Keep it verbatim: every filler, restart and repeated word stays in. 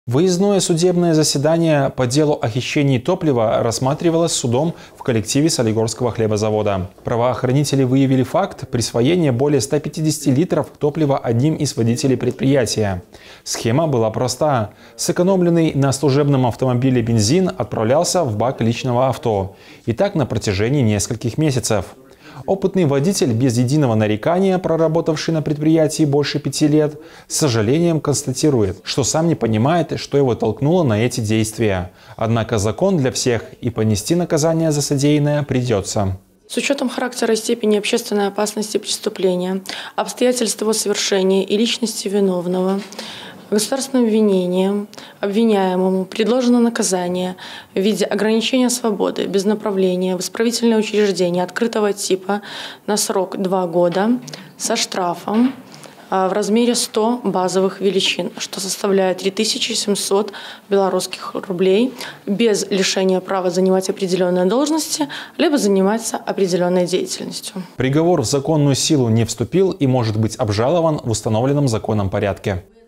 Выездное судебное заседание по делу о хищении топлива рассматривалось судом в коллективе Солигорского хлебозавода. Правоохранители выявили факт присвоения более ста пятидесяти литров топлива одним из водителей предприятия. Схема была проста. Сэкономленный на служебном автомобиле бензин отправлялся в бак личного авто. И так на протяжении нескольких месяцев. Опытный водитель, без единого нарекания, проработавший на предприятии больше пяти лет, с сожалением констатирует, что сам не понимает, что его толкнуло на эти действия. Однако закон для всех, и понести наказание за содеянное придется. С учетом характера и степени общественной опасности преступления, обстоятельств его совершения и личности виновного, государственным обвинением обвиняемому предложено наказание в виде ограничения свободы без направления в исправительное учреждение открытого типа на срок два года со штрафом в размере ста базовых величин, что составляет три тысячи семьсот белорусских рублей, без лишения права занимать определенные должности, либо заниматься определенной деятельностью. Приговор в законную силу не вступил и может быть обжалован в установленном законом порядке.